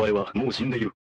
前はもう死んでいる。